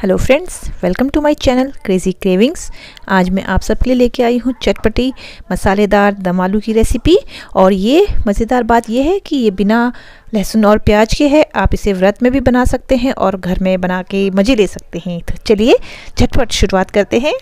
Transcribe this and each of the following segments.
Hello friends, welcome to my channel crazy cravings. आज मैं आप सबके लिए लेके आई हूँ चटपटी मसालेदार दम आलू की रेसिपी। और ये मज़ेदार बात ये है कि ये बिना लहसुन और प्याज के है। आप इसे व्रत में भी बना सकते हैं और घर में बना के मज़े ले सकते हैं। तो चलिए झटपट शुरुआत करते हैं।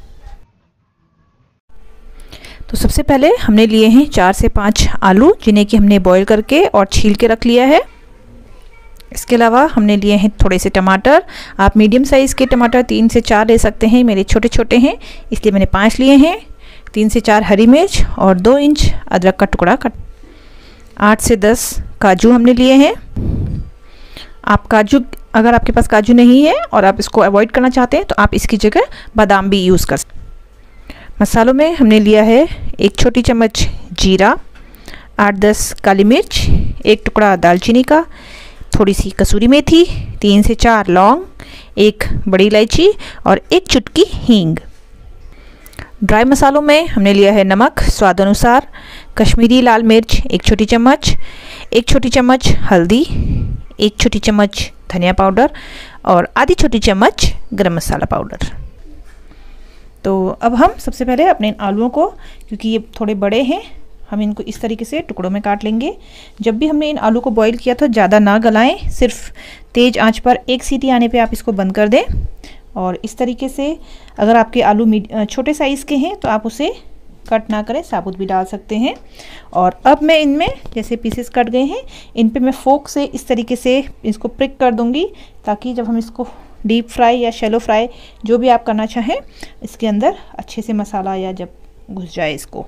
तो सबसे पहले हमने लिए हैं 4 से 5 आलू, जिन्हें कि हमने बॉईल करके और छील के रख लिया है। इसके अलावा हमने लिए हैं थोड़े से टमाटर। आप मीडियम साइज़ के टमाटर 3 से 4 ले सकते हैं। मेरे छोटे छोटे हैं इसलिए मैंने 5 लिए हैं। 3 से 4 हरी मिर्च और 2 इंच अदरक का टुकड़ा 8 से 10 काजू हमने लिए हैं। आप काजू, अगर आपके पास काजू नहीं है और आप इसको अवॉइड करना चाहते हैं तो आप इसकी जगह बादाम भी यूज़ कर सकते हैं। मसालों में हमने लिया है 1 छोटी चम्मच जीरा, 8-10 काली मिर्च, 1 टुकड़ा दालचीनी का, थोड़ी सी कसूरी मेथी, 3 से 4 लौंग, 1 बड़ी इलायची और 1 चुटकी हींग। ड्राई मसालों में हमने लिया है नमक स्वाद अनुसार, कश्मीरी लाल मिर्च 1 छोटी चम्मच, 1 छोटी चम्मच हल्दी, 1 छोटी चम्मच धनिया पाउडर और आधी छोटी चम्मच गरम मसाला पाउडर। तो अब हम सबसे पहले अपने आलूओं को, क्योंकि ये थोड़े बड़े हैं, हम इनको इस तरीके से टुकड़ों में काट लेंगे। जब भी हमने इन आलू को बॉईल किया था ज़्यादा ना गलाएं, सिर्फ तेज़ आंच पर 1 सीटी आने पे आप इसको बंद कर दें। और इस तरीके से अगर आपके आलू छोटे साइज़ के हैं तो आप उसे कट ना करें, साबुत भी डाल सकते हैं। और अब मैं इनमें जैसे पीसेस कट गए हैं, इन पे मैं फोक से इस तरीके से इसको प्रिक कर दूँगी, ताकि जब हम इसको डीप फ्राई या शैलो फ्राई जो भी आप करना चाहें, इसके अंदर अच्छे से मसाला या जब घुस जाए इसको।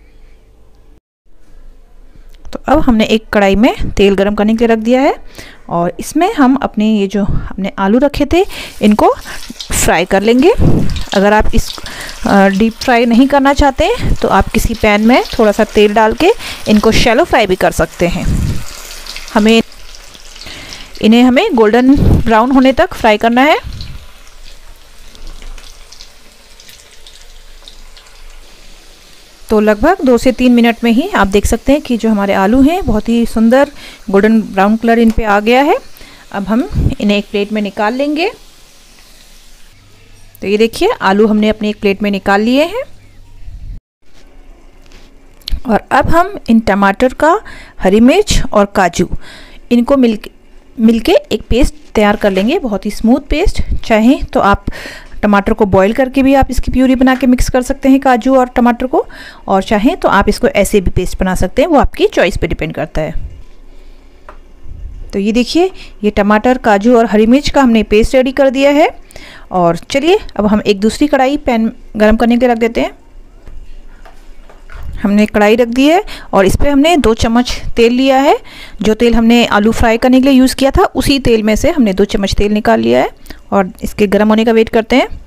तो अब हमने एक कढ़ाई में तेल गरम करने के लिए रख दिया है और इसमें हम अपने ये जो हमने आलू रखे थे इनको फ्राई कर लेंगे। अगर आप इस डीप फ्राई नहीं करना चाहते तो आप किसी पैन में थोड़ा सा तेल डाल के इनको शैलो फ्राई भी कर सकते हैं। इन्हें हमें गोल्डन ब्राउन होने तक फ्राई करना है। तो लगभग 2 से 3 मिनट में ही आप देख सकते हैं कि जो हमारे आलू हैं बहुत ही सुंदर गोल्डन ब्राउन कलर इन पे आ गया है। अब हम इन्हें एक प्लेट में निकाल लेंगे। तो ये देखिए आलू हमने अपनी एक प्लेट में निकाल लिए हैं। और अब हम इन टमाटर का, हरी मिर्च और काजू, इनको मिलके एक पेस्ट तैयार कर लेंगे, बहुत ही स्मूथ पेस्ट। चाहें तो आप टमाटर को बॉईल करके भी आप इसकी प्यूरी बना के मिक्स कर सकते हैं, काजू और टमाटर को, और चाहें तो आप इसको ऐसे भी पेस्ट बना सकते हैं, वो आपकी चॉइस पे डिपेंड करता है। तो ये देखिए, ये टमाटर, काजू और हरी मिर्च का हमने पेस्ट रेडी कर दिया है। और चलिए अब हम एक दूसरी कढ़ाई पैन गरम करने के लिए रख देते हैं। हमने कढ़ाई रख दी है और इस पर हमने 2 चम्मच तेल लिया है। जो तेल हमने आलू फ्राई करने के लिए यूज़ किया था उसी तेल में से हमने 2 चम्मच तेल निकाल लिया है और इसके गर्म होने का वेट करते हैं।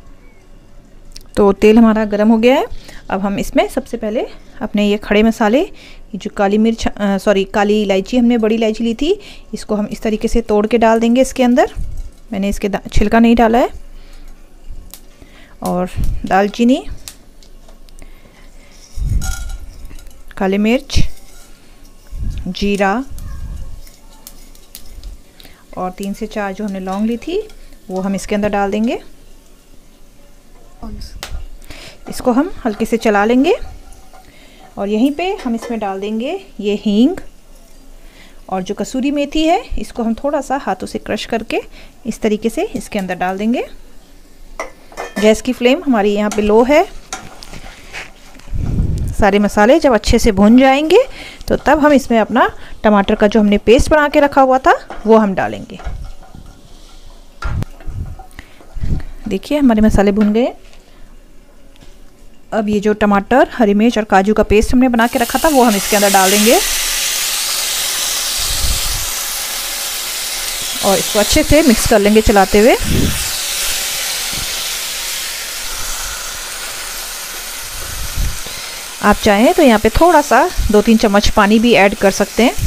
तो तेल हमारा गर्म हो गया है। अब हम इसमें सबसे पहले अपने ये खड़े मसाले, ये जो काली इलायची, हमने बड़ी इलायची ली थी, इसको हम इस तरीके से तोड़ के डाल देंगे इसके अंदर। मैंने इसके छिलका नहीं डाला है। और दालचीनी, काली मिर्च, जीरा और 3 से 4 जो हमने लौंग ली थी वो हम इसके अंदर डाल देंगे। इसको हम हल्के से चला लेंगे और यहीं पे हम इसमें डाल देंगे ये हींग और जो कसूरी मेथी है, इसको हम थोड़ा सा हाथों से क्रश करके इस तरीके से इसके अंदर डाल देंगे। गैस की फ्लेम हमारी यहाँ पे लो है। सारे मसाले जब अच्छे से भुन जाएंगे तो तब हम इसमें अपना टमाटर का जो हमने पेस्ट बना के रखा हुआ था वो हम डालेंगे। देखिए हमारे मसाले भुन गए। अब ये जो टमाटर, हरी मिर्च और काजू का पेस्ट हमने बना के रखा था वो हम इसके अंदर डाल देंगे और इसको अच्छे से मिक्स कर लेंगे चलाते हुए। आप चाहें तो यहाँ पे थोड़ा सा 2-3 चम्मच पानी भी ऐड कर सकते हैं।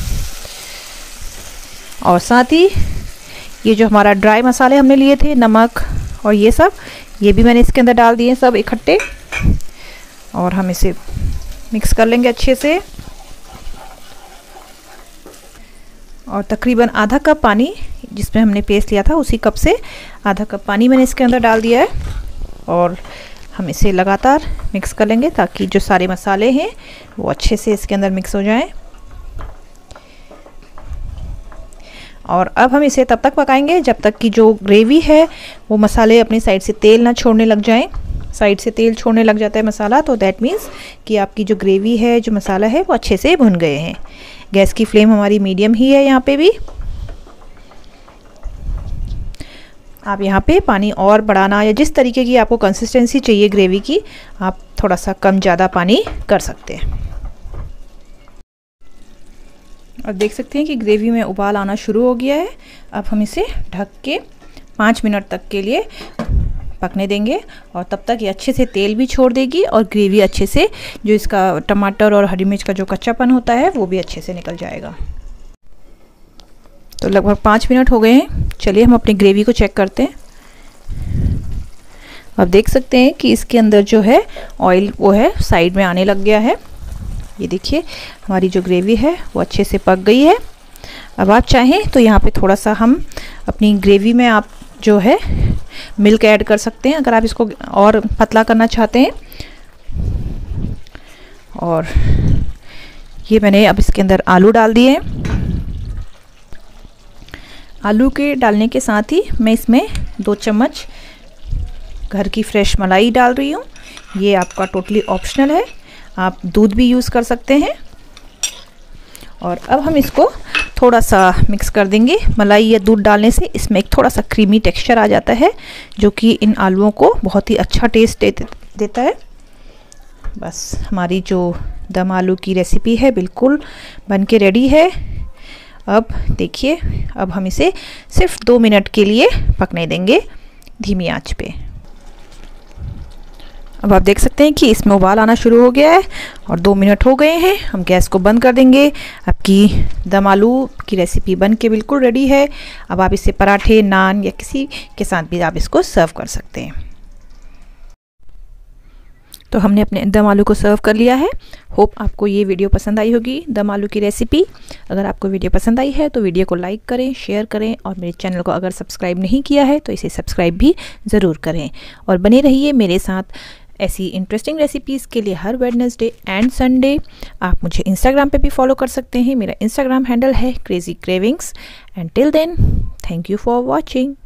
और साथ ही ये जो हमारा ड्राई मसाले हमने लिए थे, नमक और ये सब, ये भी मैंने इसके अंदर डाल दिए सब इकट्ठे। और हम इसे मिक्स कर लेंगे अच्छे से। और तकरीबन आधा कप पानी, जिसमें हमने पेस्ट लिया था उसी कप से आधा कप पानी मैंने इसके अंदर डाल दिया है। और हम इसे लगातार मिक्स कर लेंगे ताकि जो सारे मसाले हैं वो अच्छे से इसके अंदर मिक्स हो जाएं। और अब हम इसे तब तक पकाएंगे जब तक कि जो ग्रेवी है वो मसाले अपनी साइड से तेल ना छोड़ने लग जाएं। साइड से तेल छोड़ने लग जाता है मसाला तो दैट मीन्स कि आपकी जो ग्रेवी है, जो मसाला है, वो अच्छे से भुन गए हैं। गैस की फ्लेम हमारी मीडियम ही है यहाँ पे भी। आप यहाँ पे पानी और बढ़ाना या जिस तरीके की आपको कंसिस्टेंसी चाहिए ग्रेवी की, आप थोड़ा सा कम ज़्यादा पानी कर सकते हैं। और देख सकते हैं कि ग्रेवी में उबाल आना शुरू हो गया है। अब हम इसे ढक के 5 मिनट तक के लिए पकने देंगे और तब तक ये अच्छे से तेल भी छोड़ देगी और ग्रेवी अच्छे से, जो इसका टमाटर और हरी मिर्च का जो कच्चापन होता है वो भी अच्छे से निकल जाएगा। तो लगभग 5 मिनट हो गए हैं। चलिए हम अपनी ग्रेवी को चेक करते हैं। अब देख सकते हैं कि इसके अंदर जो है ऑयल वो है साइड में आने लग गया है। ये देखिए हमारी जो ग्रेवी है वो अच्छे से पक गई है। अब आप चाहें तो यहाँ पे थोड़ा सा हम अपनी ग्रेवी में आप जो है मिल्क ऐड कर सकते हैं, अगर आप इसको और पतला करना चाहते हैं। और ये मैंने अब इसके अंदर आलू डाल दिए हैं। आलू के डालने के साथ ही मैं इसमें 2 चम्मच घर की फ्रेश मलाई डाल रही हूँ। ये आपका टोटली ऑप्शनल है, आप दूध भी यूज़ कर सकते हैं। और अब हम इसको थोड़ा सा मिक्स कर देंगे। मलाई या दूध डालने से इसमें एक थोड़ा सा क्रीमी टेक्सचर आ जाता है जो कि इन आलूओं को बहुत ही अच्छा टेस्ट देता है। बस हमारी जो दम आलू की रेसिपी है बिल्कुल बन के रेडी है। अब देखिए, अब हम इसे सिर्फ 2 मिनट के लिए पकने देंगे धीमी आंच पे। अब आप देख सकते हैं कि इसमें उबाल आना शुरू हो गया है और 2 मिनट हो गए हैं। हम गैस को बंद कर देंगे। आपकी दम आलू की रेसिपी बन के बिल्कुल रेडी है। अब आप इसे पराठे, नान या किसी के साथ भी आप इसको सर्व कर सकते हैं। तो हमने अपने दम आलू को सर्व कर लिया है। होप आपको ये वीडियो पसंद आई होगी, दम आलू की रेसिपी। अगर आपको वीडियो पसंद आई है तो वीडियो को लाइक करें, शेयर करें और मेरे चैनल को अगर सब्सक्राइब नहीं किया है तो इसे सब्सक्राइब भी ज़रूर करें। और बने रहिए मेरे साथ ऐसी इंटरेस्टिंग रेसिपीज़ के लिए हर वेडनेसडे एंड संडे। आप मुझे इंस्टाग्राम पे भी फॉलो कर सकते हैं। मेरा इंस्टाग्राम हैंडल है crazy cravings. And till then, thank you for watching.